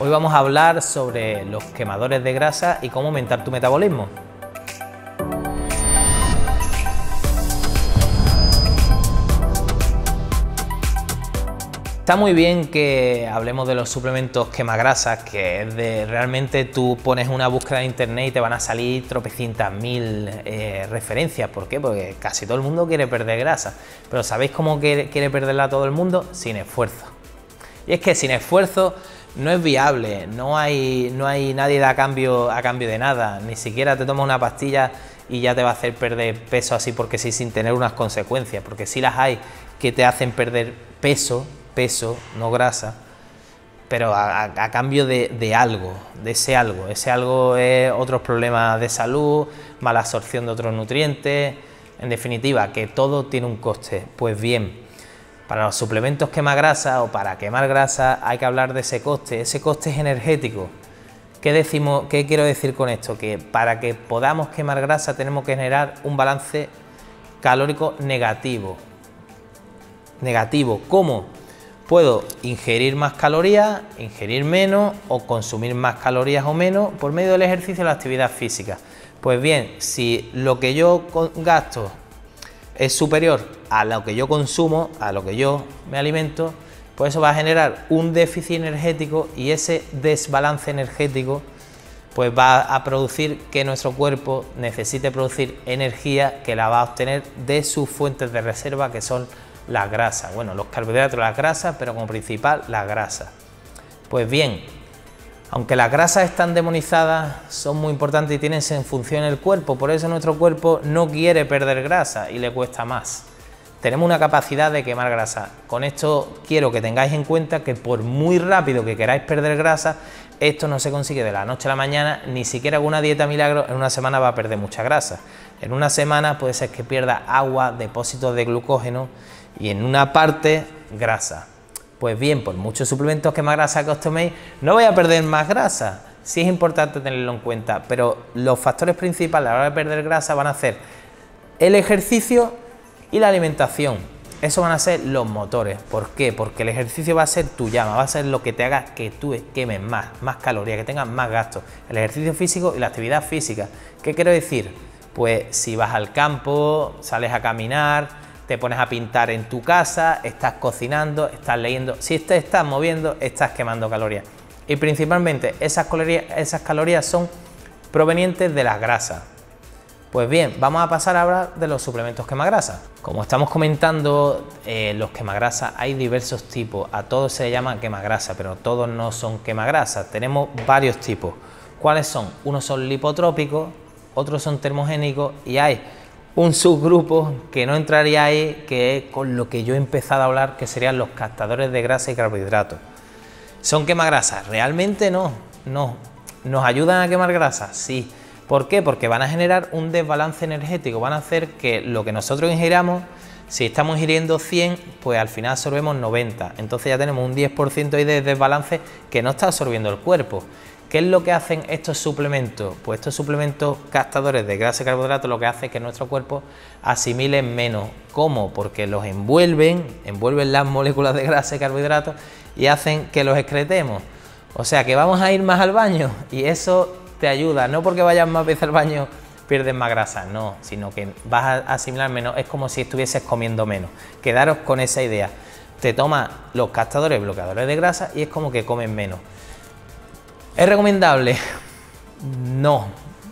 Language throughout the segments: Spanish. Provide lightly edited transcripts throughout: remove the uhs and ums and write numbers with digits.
Hoy vamos a hablar sobre los quemadores de grasa y cómo aumentar tu metabolismo. Está muy bien que hablemos de los suplementos quemagrasas, que es de realmente tú pones una búsqueda en internet y te van a salir tropecientas mil referencias. ¿Por qué? Porque casi todo el mundo quiere perder grasa. Pero ¿sabéis cómo quiere perderla todo el mundo? Sin esfuerzo. Y es que sin esfuerzo no es viable, no hay nadie a cambio de nada, ni siquiera te tomas una pastilla y ya te va a hacer perder peso así porque sí, sin tener unas consecuencias, porque sí las hay que te hacen perder peso, no grasa, pero a cambio de algo, ese algo es otros problemas de salud, mala absorción de otros nutrientes, en definitiva, que todo tiene un coste. Pues bien, para los suplementos quemagrasa o para quemar grasa hay que hablar de ese coste es energético. ¿Qué quiero decir con esto? Que para que podamos quemar grasa tenemos que generar un balance calórico negativo. ¿Cómo? Puedo ingerir más calorías, ingerir menos o consumir más calorías o menos por medio del ejercicio o la actividad física. Pues bien, si lo que yo gasto es superior a lo que yo consumo, a lo que yo me alimento, pues eso va a generar un déficit energético y ese desbalance energético pues va a producir que nuestro cuerpo necesite producir energía que la va a obtener de sus fuentes de reserva, que son las grasas, bueno, los carbohidratos, las grasas, pero como principal las grasas. Pues bien, aunque las grasas están demonizadas, son muy importantes y tienen en función el cuerpo, por eso nuestro cuerpo no quiere perder grasa y le cuesta más. Tenemos una capacidad de quemar grasa. Con esto quiero que tengáis en cuenta que por muy rápido que queráis perder grasa, esto no se consigue de la noche a la mañana, ni siquiera con una dieta milagro en una semana va a perder mucha grasa. En una semana puede ser que pierda agua, depósitos de glucógeno y en una parte grasa. Pues bien, por muchos suplementos quemagrasa que os toméis, no vais a perder más grasa. Sí es importante tenerlo en cuenta, pero los factores principales a la hora de perder grasa van a ser el ejercicio y la alimentación. Eso van a ser los motores. ¿Por qué? Porque el ejercicio va a ser tu llama, va a ser lo que te haga que tú quemes más calorías, que tengas más gastos. El ejercicio físico y la actividad física. ¿Qué quiero decir? Pues si vas al campo, sales a caminar, te pones a pintar en tu casa, estás cocinando, estás leyendo, si te estás moviendo, estás quemando calorías. Y principalmente esas calorías son provenientes de las grasas. Pues bien, vamos a pasar a hablar de los suplementos quemagrasa. Como estamos comentando, los quemagrasa hay diversos tipos, a todos se llama quemagrasa, pero todos no son quemagrasa, tenemos varios tipos. ¿Cuáles son? Unos son lipotrópicos, otros son termogénicos y hay un subgrupo que no entraría ahí, que es con lo que yo he empezado a hablar, que serían los captadores de grasa y carbohidratos. ¿Son quemagrasas? Realmente no. ¿Nos ayudan a quemar grasa? Sí. ¿Por qué? Porque van a generar un desbalance energético, van a hacer que lo que nosotros ingiramos, si estamos ingiriendo 100, pues al final absorbemos 90. Entonces ya tenemos un 10% ahí de desbalance que no está absorbiendo el cuerpo. ¿Qué es lo que hacen estos suplementos? Pues estos suplementos captadores de grasa y carbohidratos lo que hace es que nuestro cuerpo asimile menos. ¿Cómo? Porque los envuelven las moléculas de grasa y carbohidratos y hacen que los excretemos. O sea que vamos a ir más al baño y eso te ayuda. No porque vayas más veces al baño pierdes más grasa, no, sino que vas a asimilar menos. Es como si estuvieses comiendo menos. Quedaros con esa idea. Te tomas los captadores bloqueadores de grasa y es como que comes menos. ¿Es recomendable? No.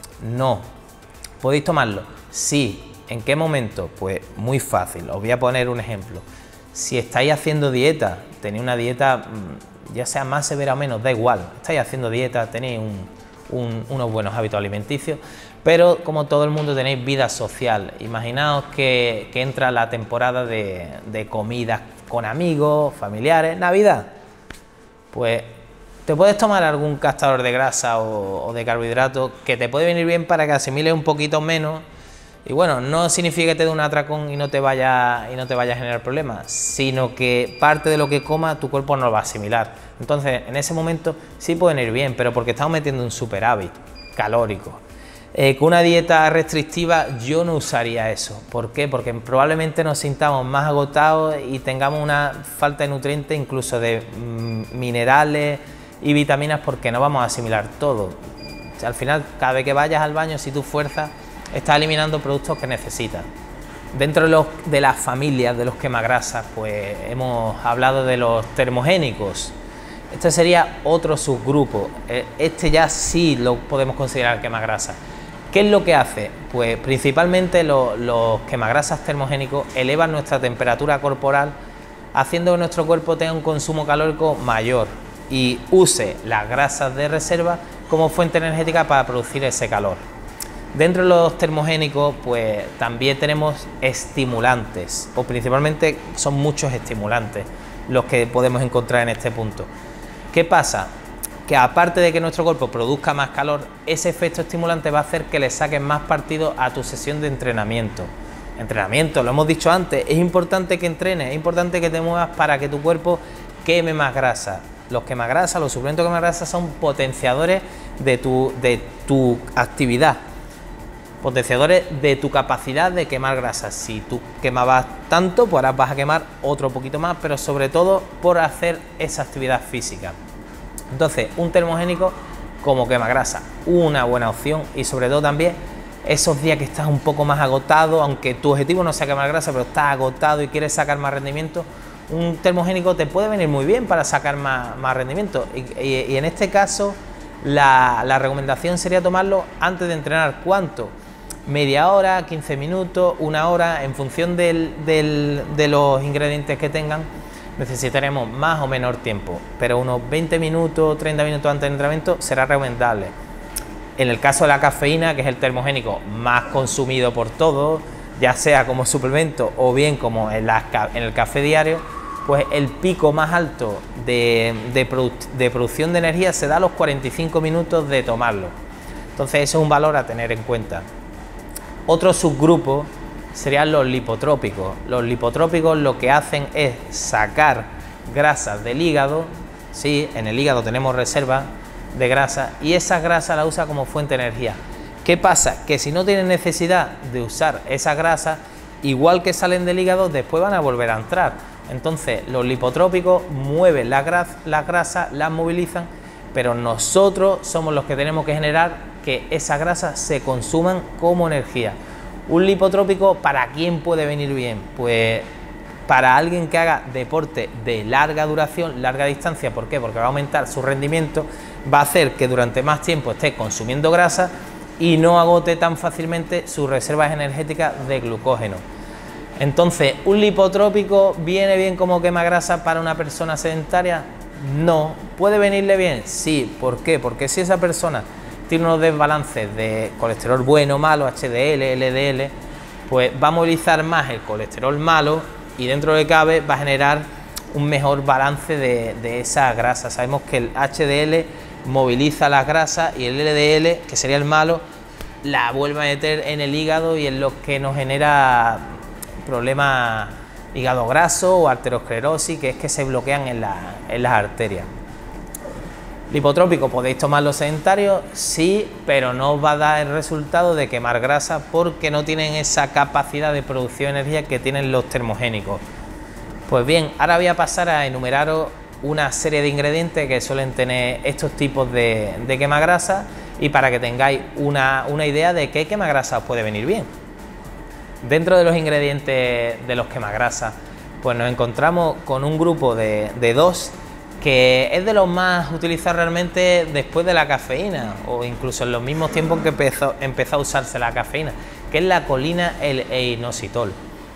¿Podéis tomarlo? Sí. ¿En qué momento? Pues muy fácil. Os voy a poner un ejemplo. Si estáis haciendo dieta, tenéis una dieta, ya sea más severa o menos, da igual. Estáis haciendo dieta, tenéis unos buenos hábitos alimenticios, pero como todo el mundo tenéis vida social. Imaginaos que entra la temporada de comidas con amigos, familiares, Navidad. Pues te puedes tomar algún captador de grasa o de carbohidratos que te puede venir bien para que asimiles un poquito menos. Y bueno, no significa que te dé un atracón y no te vaya a generar problemas, sino que parte de lo que coma tu cuerpo no lo va a asimilar. Entonces, en ese momento sí pueden ir bien, pero porque estamos metiendo un superávit calórico. Con una dieta restrictiva yo no usaría eso. ¿Por qué? Porque probablemente nos sintamos más agotados y tengamos una falta de nutrientes, incluso de minerales, y vitaminas porque no vamos a asimilar todo. O sea, al final, cada vez que vayas al baño, si tú fuerzas, estás eliminando productos que necesitas. Dentro de las familias de los quemagrasas, pues hemos hablado de los termogénicos. Este sería otro subgrupo. Este ya sí lo podemos considerar quemagrasa. ¿Qué es lo que hace? Pues principalmente los quemagrasas termogénicos elevan nuestra temperatura corporal, haciendo que nuestro cuerpo tenga un consumo calórico mayor y use las grasas de reserva como fuente energética para producir ese calor. Dentro de los termogénicos, pues también tenemos estimulantes, o principalmente son muchos estimulantes los que podemos encontrar en este punto. ¿Qué pasa? Que aparte de que nuestro cuerpo produzca más calor, ese efecto estimulante va a hacer que le saques más partido a tu sesión de entrenamiento. Entrenamiento, lo hemos dicho antes, es importante que entrenes, es importante que te muevas para que tu cuerpo queme más grasa. Los quemagrasas, los suplementos de quemagrasa son potenciadores de tu actividad, potenciadores de tu capacidad de quemar grasa. Si tú quemabas tanto, pues ahora vas a quemar otro poquito más, pero sobre todo por hacer esa actividad física. Entonces, un termogénico como quemagrasa, una buena opción, y sobre todo también esos días que estás un poco más agotado, aunque tu objetivo no sea quemar grasa, pero estás agotado y quieres sacar más rendimiento, un termogénico te puede venir muy bien para sacar más rendimiento. Y en este caso, la recomendación sería tomarlo antes de entrenar. ¿Cuánto? Media hora, 15 minutos, una hora, en función de los ingredientes que tengan. Necesitaremos más o menor tiempo, pero unos 20 minutos, 30 minutos antes del entrenamiento será recomendable. En el caso de la cafeína, que es el termogénico más consumido por todos, ya sea como suplemento o bien como en el café diario, pues el pico más alto de producción de energía se da a los 45 minutos de tomarlo. Entonces eso es un valor a tener en cuenta. Otro subgrupo serían los lipotrópicos. Los lipotrópicos lo que hacen es sacar grasas del hígado. Sí, en el hígado tenemos reservas de grasa y esas grasas las usa como fuente de energía. ¿Qué pasa? Que si no tienes necesidad de usar esas grasas, igual que salen del hígado, después van a volver a entrar. Entonces los lipotrópicos mueven las grasas, las movilizan, pero nosotros somos los que tenemos que generar que esas grasas se consuman como energía. Un lipotrópico, ¿para quién puede venir bien? Pues para alguien que haga deporte de larga duración, larga distancia. ¿Por qué? Porque va a aumentar su rendimiento, va a hacer que durante más tiempo esté consumiendo grasa y no agote tan fácilmente sus reservas energéticas de glucógeno. Entonces, ¿un lipotrópico viene bien como quema grasa para una persona sedentaria? No. ¿Puede venirle bien? Sí. ¿Por qué? Porque si esa persona tiene unos desbalances de colesterol bueno, malo, HDL, LDL, pues va a movilizar más el colesterol malo y dentro de lo que cabe va a generar un mejor balance de esa grasa. Sabemos que el HDL moviliza las grasas y el LDL, que sería el malo, la vuelve a meter en el hígado y es lo que nos genera problemas hígado graso o arteriosclerosis, que es que se bloquean en las arterias. Lipotrópico, ¿podéis tomarlo sedentario? Sí, pero no os va a dar el resultado de quemar grasa porque no tienen esa capacidad de producción de energía que tienen los termogénicos. Pues bien, ahora voy a pasar a enumeraros una serie de ingredientes que suelen tener estos tipos de quemagrasa y para que tengáis una idea de qué quemagrasa os puede venir bien. Dentro de los ingredientes de los quemagrasas, pues nos encontramos con un grupo de dos que es de los más utilizados realmente después de la cafeína o incluso en los mismos tiempos que empezó a usarse la cafeína, que es la colina e inositol.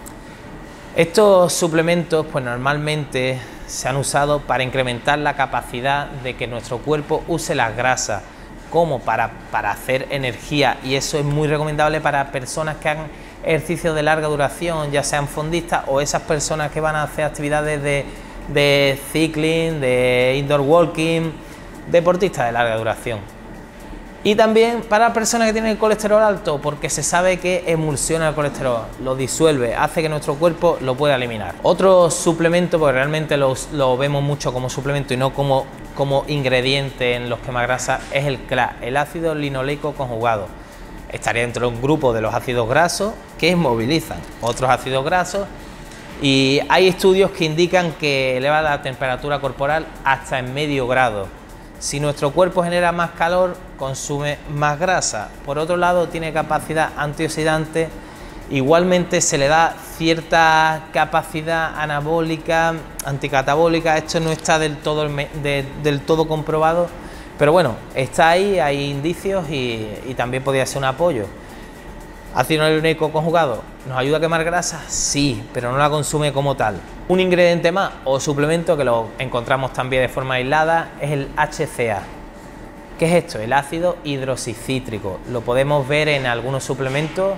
Estos suplementos pues normalmente se han usado para incrementar la capacidad de que nuestro cuerpo use las grasas como para hacer energía, y eso es muy recomendable para personas que hagan ejercicios de larga duración, ya sean fondistas o esas personas que van a hacer actividades de cycling, de indoor walking, deportistas de larga duración. Y también para personas que tienen el colesterol alto, porque se sabe que emulsiona el colesterol, lo disuelve, hace que nuestro cuerpo lo pueda eliminar. Otro suplemento, porque realmente lo vemos mucho como suplemento y no como ingrediente en los quemagrasas, es el CLA, el ácido linoleico conjugado. Estaría dentro de un grupo de los ácidos grasos que movilizan otros ácidos grasos, y hay estudios que indican que eleva la temperatura corporal hasta en medio grado. Si nuestro cuerpo genera más calor, consume más grasa. Por otro lado, tiene capacidad antioxidante. Igualmente se le da cierta capacidad anabólica, anticatabólica. Esto no está del todo comprobado, pero bueno, está ahí, hay indicios y también podría ser un apoyo. ¿Ácido hialurónico conjugado nos ayuda a quemar grasa? Sí, pero no la consume como tal. Un ingrediente más o suplemento que lo encontramos también de forma aislada es el HCA. ¿Qué es esto? El ácido hidroxicítrico. Lo podemos ver en algunos suplementos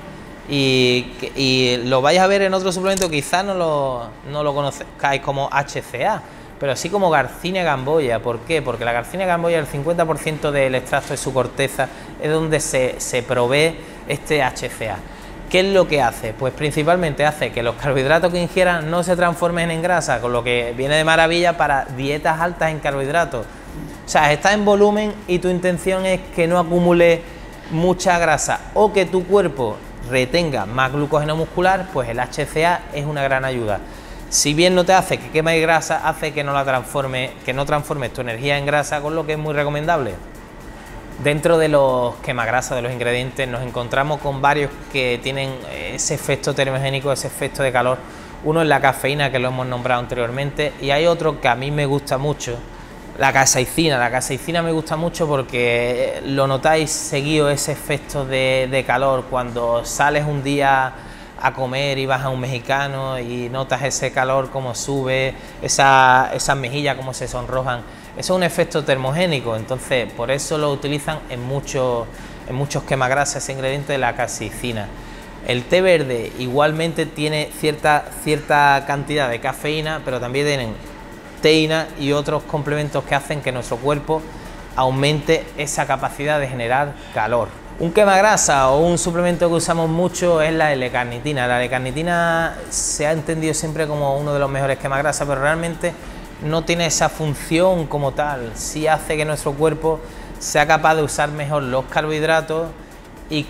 y lo vais a ver en otro suplemento, quizás no lo conozcáis como HCA, pero sí como Garcinia gamboya. ¿Por qué? Porque la Garcinia gamboya, el 50% del extracto de su corteza es donde se provee este HCA. ¿Qué es lo que hace? Pues principalmente hace que los carbohidratos que ingieran no se transformen en grasa, con lo que viene de maravilla para dietas altas en carbohidratos. O sea, estás en volumen y tu intención es que no acumule mucha grasa o que tu cuerpo retenga más glucógeno muscular, pues el HCA es una gran ayuda. Si bien no te hace que quemes grasa, hace que no transformes tu energía en grasa, con lo que es muy recomendable. Dentro de los quemagrasas, de los ingredientes, nos encontramos con varios que tienen ese efecto termogénico, ese efecto de calor. Uno es la cafeína, que lo hemos nombrado anteriormente, y hay otro que a mí me gusta mucho, la caseicina. La caseicina me gusta mucho porque lo notáis seguido, ese efecto de calor cuando sales un día a comer y vas a un mexicano y notas ese calor como sube, esas mejillas como se sonrojan. Eso es un efecto termogénico, entonces por eso lo utilizan en muchos quemagrasas, ese ingrediente de la caseicina. El té verde igualmente tiene cierta cantidad de cafeína, pero también tienen teína y otros complementos que hacen que nuestro cuerpo aumente esa capacidad de generar calor. Un quemagrasa o un suplemento que usamos mucho es la L-carnitina. La L-carnitina se ha entendido siempre como uno de los mejores quemagrasas, pero realmente no tiene esa función como tal. Sí hace que nuestro cuerpo sea capaz de usar mejor los carbohidratos y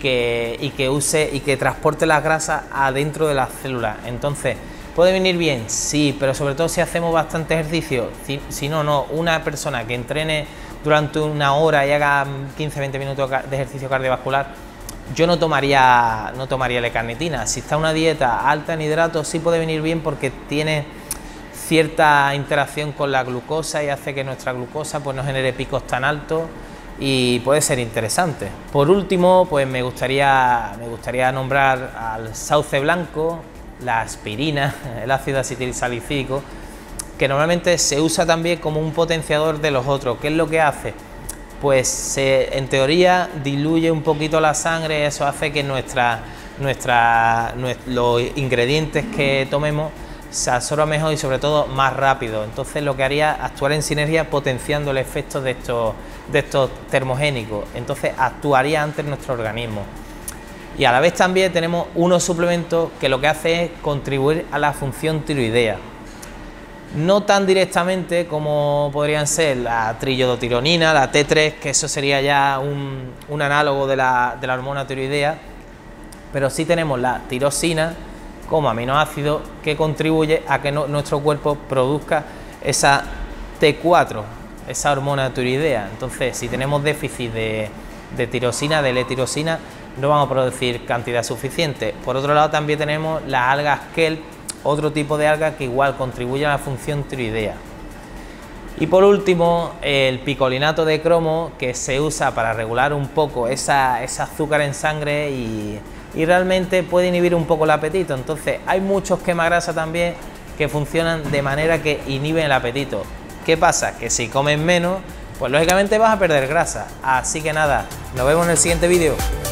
que transporte las grasas adentro de las células. Entonces, ¿puede venir bien? Sí, pero sobre todo si hacemos bastante ejercicio. Si no, una persona que entrene durante una hora y haga 15-20 minutos de ejercicio cardiovascular, yo no tomaría L-carnitina. Si está una dieta alta en hidratos, sí puede venir bien porque tiene cierta interacción con la glucosa y hace que nuestra glucosa pues no genere picos tan altos y puede ser interesante. Por último, pues me gustaría nombrar al sauce blanco, la aspirina, el ácido acetilsalicílico, que normalmente se usa también como un potenciador de los otros. ¿Qué es lo que hace? Pues en teoría diluye un poquito la sangre y eso hace que los ingredientes que tomemos se absorba mejor y sobre todo más rápido. Entonces lo que haría es actuar en sinergia potenciando el efecto de estos termogénicos. Entonces actuaría ante nuestro organismo. Y a la vez también tenemos unos suplementos que lo que hace es contribuir a la función tiroidea. No tan directamente como podrían ser la triiodotironina, la T3, que eso sería ya un análogo de la hormona tiroidea, pero sí tenemos la tirosina como aminoácido que contribuye a que nuestro cuerpo produzca esa T4, esa hormona tiroidea. Entonces, si tenemos déficit de tirosina, de L-tirosina, no vamos a producir cantidad suficiente. Por otro lado, también tenemos las algas kelp, otro tipo de algas que igual contribuyen a la función tiroidea. Y por último, el picolinato de cromo, que se usa para regular un poco ese azúcar en sangre y realmente puede inhibir un poco el apetito. Entonces hay muchos quemagrasas también que funcionan de manera que inhiben el apetito. ¿Qué pasa? Que si comes menos, pues lógicamente vas a perder grasa. Así que nada, nos vemos en el siguiente vídeo.